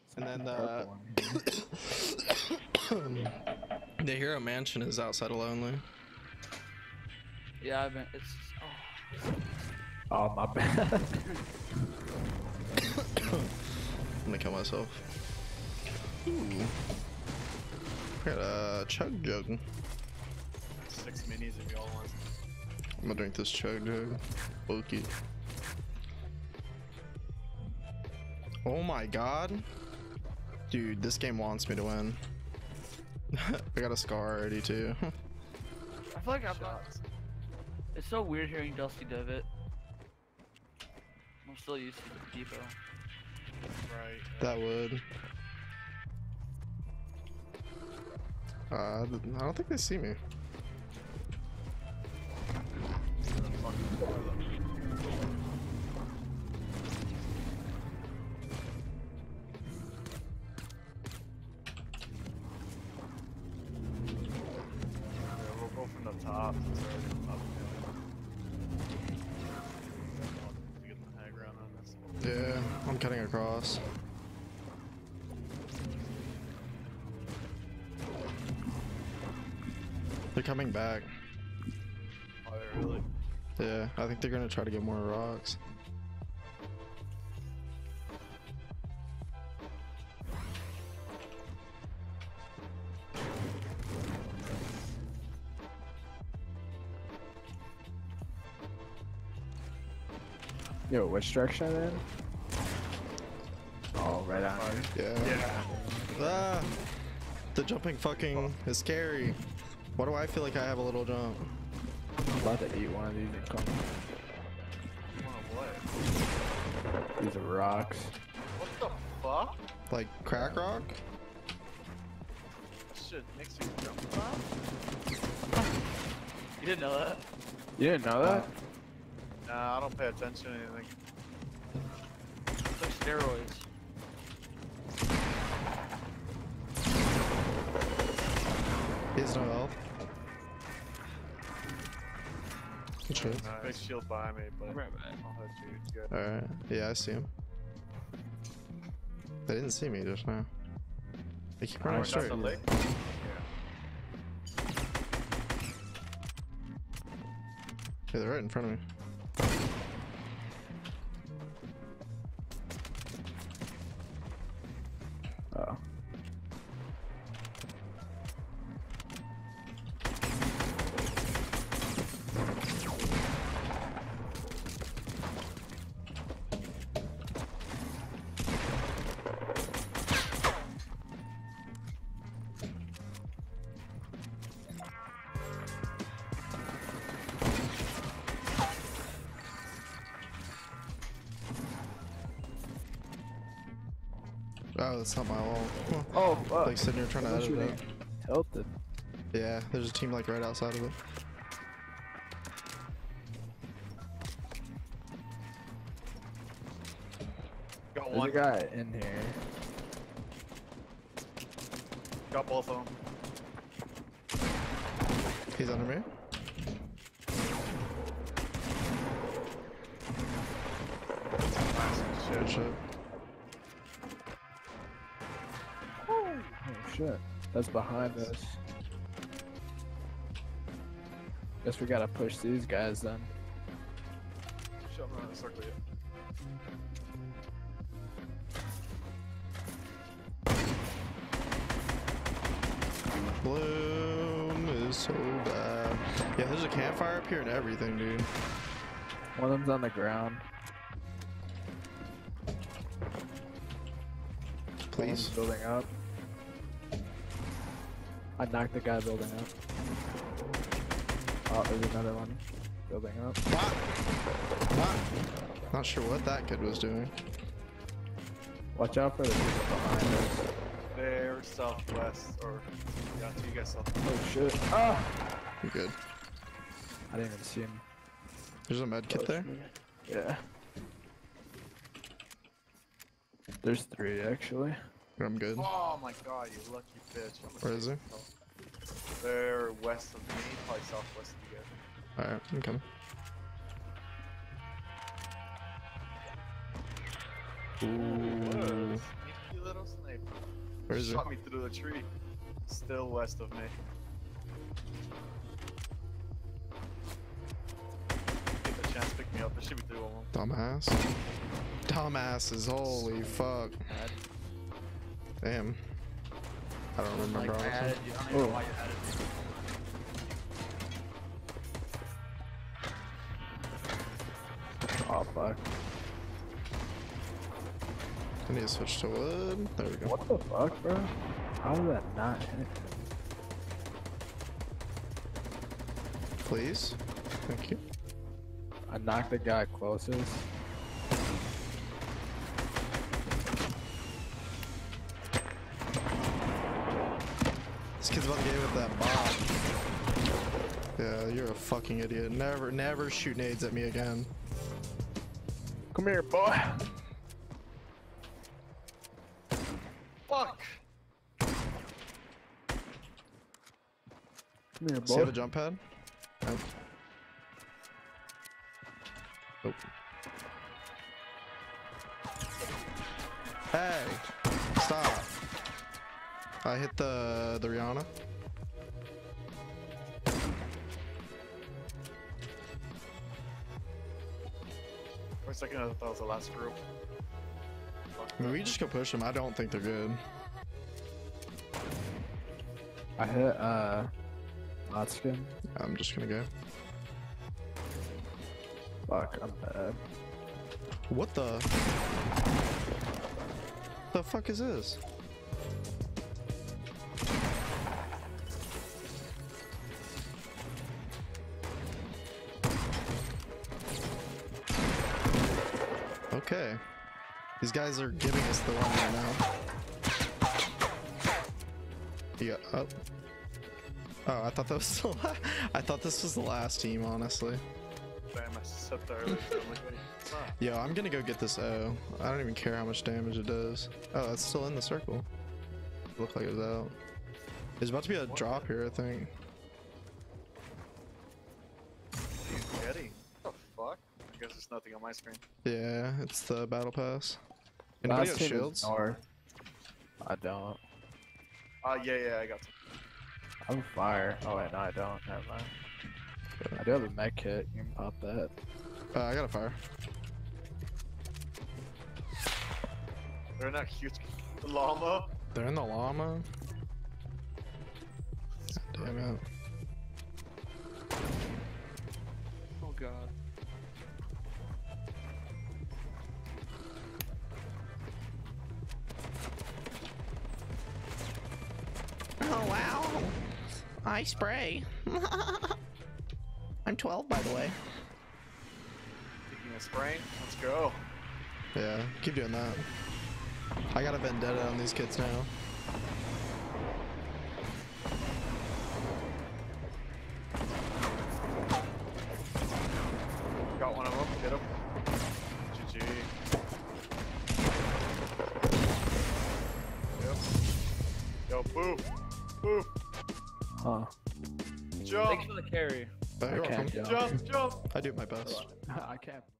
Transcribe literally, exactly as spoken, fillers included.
And then uh, the Hero Mansion is outside of Lonely. Yeah, I've been. It's. Oh, Oh, my bad. I'm gonna kill myself. Ooh. I got a chug jug. Six minis if y'all want. I'm gonna drink this chug jug. Bulky. Oh my god. Dude, this game wants me to win. I got a scar already too. I feel like I'm not. It's so weird hearing Dusty Devitt. I'm still used to the depot. Right. That would. Uh, I don't think they see me. Yeah, we'll go from the top. Since they're already up to get the high ground on this. Yeah, I'm cutting across. They're coming back. Oh, they really? Yeah, I think they're gonna try to get more rocks. Yo, which direction are they in? Oh, right on here. Yeah. Yeah. Ah, the jumping fucking is scary. Why do I feel like I have a little jump? I'm about to eat one of these and come. What? These are rocks. What the fuck? Like crack rock? This shit makes you jump fast? You didn't know that? You didn't know that? Nah, I don't pay attention to anything. It's like steroids. He has no health. Good shit. Nice. Big shield behind me, but I'm right back. I'll hit you. It's good. Alright. Yeah, I see him. They didn't see me just now. They keep running Right, that's straight. the lake? Yeah, they're right in front of me. Oh. Oh, that's not my wall. Oh, fuck. Like sitting here trying to What edit you it. doing? Tilted. Yeah, there's a team like right outside of it. Got There's one. a guy in here. Got both of them. He's under me. Nice Good shit. shit. Oh shit. That's behind us. Guess we gotta push these guys then. Shit, I'm running a circle yet. Bloom is so bad. Yeah, there's a campfire up here and everything, dude. One of them's on the ground. One of them's Please. building up. I knocked the guy building up. Oh, there's another one building up. What? What? Not sure what that kid was doing. Watch out for the people behind us. They're southwest, or yeah, to you guys south. Oh shit. Ah! You good? I didn't even see him. There's a med kit there. Yeah. There's three actually. I'm good. Oh my god, you lucky bitch. I'm Where is he? They're west of me, probably southwest of you guys. Alright, I'm coming. Ooh. Ooh. Sneaky little snake. Where is it? Shot me through the tree. Still west of me. Get the chance to pick me up. There should be three of them. Dumbass. Dumbasses, holy fuck. Damn. I don't remember. Like, I honestly. added you. I don't even know why you added me. Oh fuck. I need to switch to wood. There we go. What the fuck, bro? How did that not hit? Please. Thank you. I knocked the guy closest. This kid's about to get hit with that bomb. Yeah, you're a fucking idiot. Never, never shoot nades at me again. Come here, boy. Fuck! Come here, See you have boy. a jump pad? Nope. Nope. Hey! Stop! I hit the the Rihanna. For a second, I thought that was the last group. Fuck. I mean, we just go push them. I don't think they're good. I hit uh not skin. I'm just gonna go. Fuck, I'm bad. What the? The fuck is this? Okay. These guys are giving us the run right now. Yeah. Oh. Oh, I thought that was the la I thought this was the last team, honestly. Damn, I said that earlier. I'm like, wait, it's not. Yo, I'm gonna go get this O. I don't even care how much damage it does. Oh, it's still in the circle. Looked like it was out. There's about to be a drop here, I think. What are you getting? What the fuck? I guess there's nothing on my screen. Yeah, it's the battle pass. Anybody Last have team is shields? north. I don't. Ah, uh, yeah, yeah, I got some. I'm fire. Oh wait, no, I don't. Never mind. I do have a med kit. You can pop that. Uh, I got a fire. They're not huge. The llama. They're in the llama. Damn it. Oh god. Oh wow. I spray. I'm twelve, by the way. Taking a sprain. Let's go. Yeah, keep doing that. I got a vendetta on these kids now. Got one of them. Get him. G G. Yep. Yo, boo. Boo. Huh. Jump. Thanks for the carry. But I you're can't welcome. jump. Jump, jump. I do my best. I can't.